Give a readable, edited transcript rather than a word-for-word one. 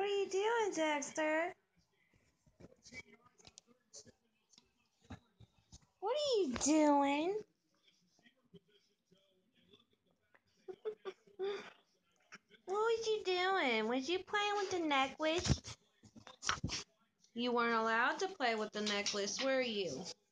are you doing, Dexter? What are you doing? What was you doing? Was you playing with the necklace? You weren't allowed to play with the necklace, were you?